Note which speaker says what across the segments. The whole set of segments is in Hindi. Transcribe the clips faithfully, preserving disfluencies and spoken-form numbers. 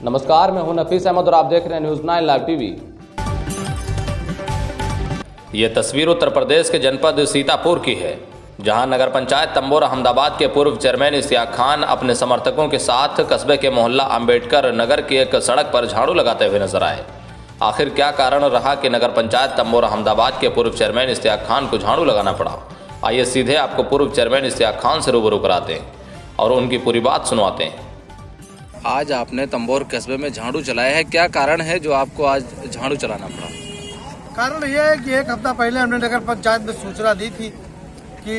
Speaker 1: नमस्कार, मैं हूं नफीस अहमद और आप देख रहे हैं न्यूज नाइन लाइव टीवी। ये तस्वीर उत्तर प्रदेश के जनपद सीतापुर की है, जहां नगर पंचायत तंबोर अहमदाबाद के पूर्व चेयरमैन इश्तियाक खान अपने समर्थकों के साथ कस्बे के मोहल्ला अंबेडकर नगर की एक सड़क पर झाड़ू लगाते हुए नजर आए। आखिर क्या कारण रहा कि नगर पंचायत तंबोर अहमदाबाद के पूर्व चेयरमैन इश्तियाक खान को झाड़ू लगाना पड़ा? आइए सीधे आपको पूर्व चेयरमैन इश्तियाक खान से रूबरू कराते हैं और उनकी पूरी बात सुनवाते हैं।
Speaker 2: आज आपने तंबोर कस्बे में झाड़ू चलाया है, क्या कारण है जो आपको आज झाड़ू चलाना पड़ा?
Speaker 3: कारण यह है कि एक हफ्ता पहले हमने नगर पंचायत में सूचना दी थी कि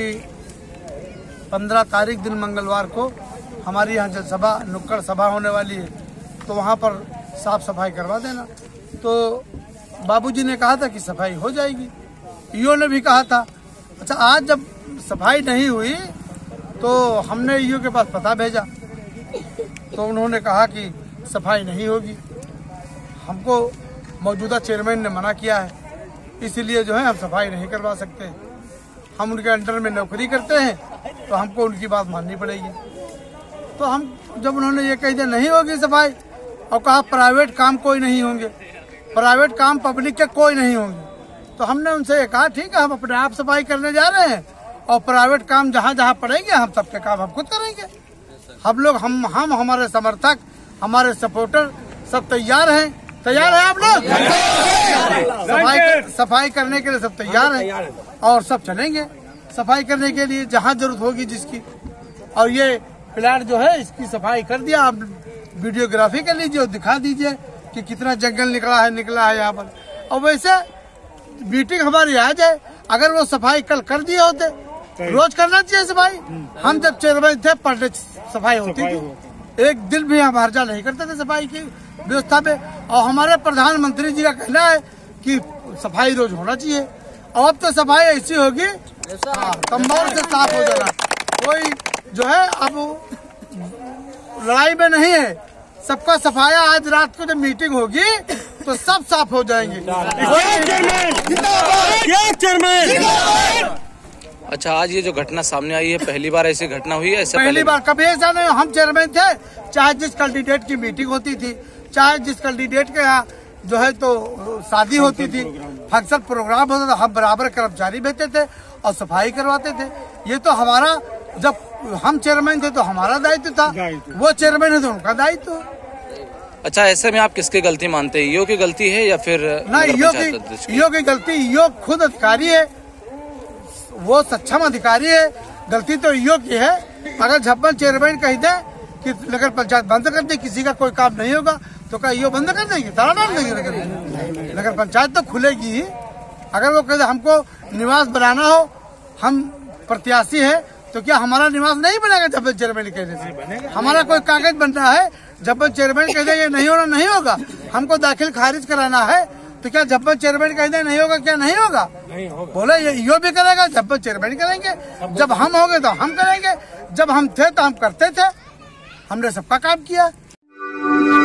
Speaker 3: पंद्रह तारीख दिन मंगलवार को हमारी यहाँ जनसभा नुक्कड़ सभा होने वाली है, तो वहाँ पर साफ सफाई करवा देना। तो बाबूजी ने कहा था कि सफाई हो जाएगी, ईओ ने भी कहा था। अच्छा, आज जब सफाई नहीं हुई तो हमने ईओ के पास पता भेजा, तो उन्होंने कहा कि सफाई नहीं होगी। हमको मौजूदा चेयरमैन ने मना किया है, इसीलिए जो है हम सफाई नहीं करवा सकते। हम उनके अंडर में नौकरी करते हैं, तो हमको उनकी बात माननी पड़ेगी। तो हम जब उन्होंने ये कह दिया नहीं होगी सफाई, और कहा प्राइवेट काम कोई नहीं होंगे, प्राइवेट काम पब्लिक के कोई नहीं होंगे, तो हमने उनसे ये कहा ठीक है, हम अपने आप सफाई करने जा रहे हैं और प्राइवेट काम जहाँ जहाँ पड़ेंगे हम सबके काम हम खुद करेंगे। हम लोग हम हम हमारे समर्थक, हमारे सपोर्टर सब तैयार हैं। तैयार है आप लोग? सफाई सफाई करने के लिए सब तैयार हैं और सब चलेंगे सफाई करने के लिए जहाँ जरूरत होगी जिसकी। और ये प्लाट जो है इसकी सफाई कर दिया, आप वीडियोग्राफी कर लीजिए और दिखा दीजिए कि कितना जंगल निकला है निकला है यहाँ पर। और वैसे मीटिंग हमारी आ जाए, अगर वो सफाई कल कर दिए होते, रोज करना चाहिए सफाई। हम जब चेयरमैन थे पर डे सफाई होती थी, एक दिन भी हम हर्जा नहीं करते थे सफाई की व्यवस्था पे। और हमारे प्रधानमंत्री जी का कहना है कि सफाई रोज होना चाहिए। और अब तो सफाई ऐसी होगी तंबोर से साफ हो जाना, कोई जो है अब लड़ाई में नहीं है, सबका सफाया। आज रात को जब मीटिंग होगी तो सब साफ हो जाएंगे।
Speaker 2: अच्छा, आज ये जो घटना सामने आई है, पहली बार ऐसी घटना हुई है? ऐसे
Speaker 3: पहली बार, कभी ऐसा नहीं। हम चेयरमैन थे, चाहे जिस कैंडिडेट की मीटिंग होती थी, चाहे जिस कैंडिडेट के यहाँ जो है तो शादी होती थी, फंक्शन प्रोग्राम होता था, हम बराबर कर्मचारी भेजते थे और सफाई करवाते थे। ये तो हमारा, जब हम चेयरमैन थे तो हमारा दायित्व था, वो चेयरमैन है तो उनका दायित्व।
Speaker 2: अच्छा, ऐसे में आप किसकी गलती मानते हैं? ईओ की गलती है या फिर
Speaker 3: ना? ईओ की ईओ की गलती। ईओ खुद अधिकारी है, वो सक्षम अधिकारी है, गलती तो ईओ की है। अगर झप्पन चेयरमैन कह दे कि नगर पंचायत बंद कर दे, किसी का कोई काम नहीं होगा, तो क्या ईओ बंद कर देंगे? ताला डाल देंगे? नगर नगर पंचायत तो खुलेगी ही। अगर वो कहते हमको निवास बनाना हो, हम प्रत्याशी है, तो क्या हमारा निवास नहीं बनेगा झप्पन चेयरमैन कहने से? हमारा कोई कागज बनना है, झप्पन चेयरमैन कह दे ये नहीं होना नहीं होगा, हमको दाखिल खारिज कराना है, तो क्या झप्पन चेयरमैन कहते नहीं होगा? क्या नहीं होगा? नहीं होगा। बोले ये ईओ भी करेगा, झप्पन चेयरमैन करेंगे। जब हम होंगे तो हम करेंगे, जब हम थे तो हम करते थे, हमने सबका काम किया।